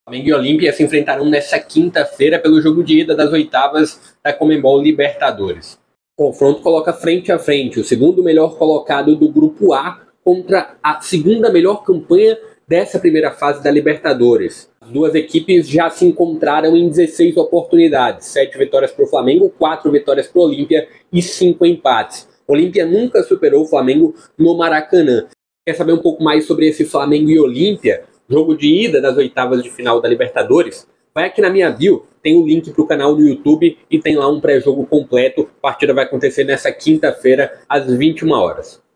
Flamengo e Olímpia se enfrentarão nesta quinta-feira pelo jogo de ida das oitavas da Conmebol Libertadores. O confronto coloca frente a frente o segundo melhor colocado do Grupo A contra a segunda melhor campanha dessa primeira fase da Libertadores. As duas equipes já se encontraram em 16 oportunidades, 7 vitórias para o Flamengo, 4 vitórias para o Olímpia e 5 empates. O Olímpia nunca superou o Flamengo no Maracanã. Quer saber um pouco mais sobre esse Flamengo e Olímpia? Jogo de ida das oitavas de final da Libertadores? Vai aqui na minha bio, tem o link para o canal do YouTube e tem lá um pré-jogo completo. A partida vai acontecer nessa quinta-feira, às 21 horas.